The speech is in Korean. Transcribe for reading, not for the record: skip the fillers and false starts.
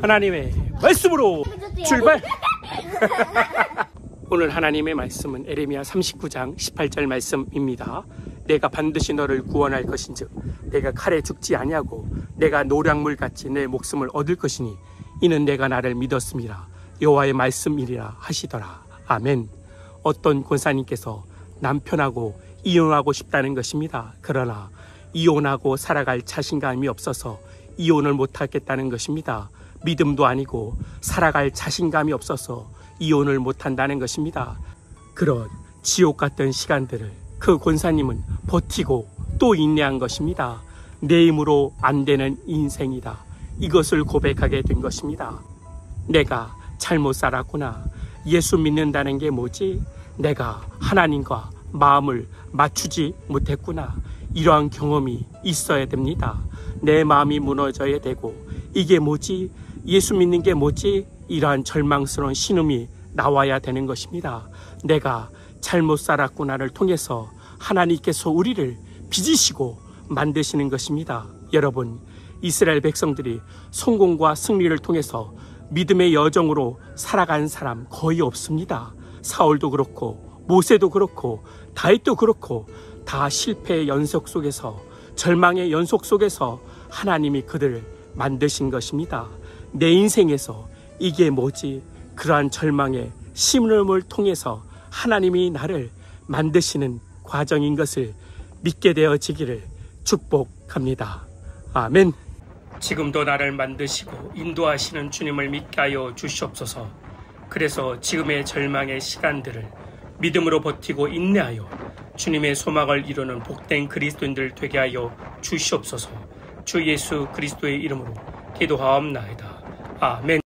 하나님의 말씀으로 출발! 오늘 하나님의 말씀은 에레미야 39장 18절 말씀입니다. 내가 반드시 너를 구원할 것인즉 내가 칼에 죽지 아니하고 내가 노량물같이 내 목숨을 얻을 것이니 이는 내가 나를 믿었음이라 여호와의 말씀이리라 하시더라. 아멘. 어떤 권사님께서 남편하고 이혼하고 싶다는 것입니다. 그러나 이혼하고 살아갈 자신감이 없어서 이혼을 못하겠다는 것입니다. 믿음도 아니고 살아갈 자신감이 없어서 이혼을 못한다는 것입니다. 그런 지옥 같던 시간들을 그 권사님은 버티고 또 인내한 것입니다. 내 힘으로 안 되는 인생이다. 이것을 고백하게 된 것입니다. 내가 잘못 살았구나. 예수 믿는다는 게 뭐지? 내가 하나님과 마음을 맞추지 못했구나. 이러한 경험이 있어야 됩니다. 내 마음이 무너져야 되고 이게 뭐지? 예수 믿는 게 뭐지? 이러한 절망스러운 신음이 나와야 되는 것입니다. 내가 잘못 살았구나를 통해서 하나님께서 우리를 빚으시고 만드시는 것입니다. 여러분, 이스라엘 백성들이 성공과 승리를 통해서 믿음의 여정으로 살아간 사람 거의 없습니다. 사울도 그렇고 모세도 그렇고 다윗도 그렇고 다 실패의 연속 속에서 절망의 연속 속에서 하나님이 그들을 만드신 것입니다. 내 인생에서 이게 뭐지? 그러한 절망의 심음을 통해서 하나님이 나를 만드시는 과정인 것을 믿게 되어지기를 축복합니다. 아멘. 지금도 나를 만드시고 인도하시는 주님을 믿게 하여 주시옵소서. 그래서 지금의 절망의 시간들을 믿음으로 버티고 인내하여 주님의 소망을 이루는 복된 그리스도인들 되게 하여 주시옵소서. 주 예수 그리스도의 이름으로 기도하옵나이다. 아멘.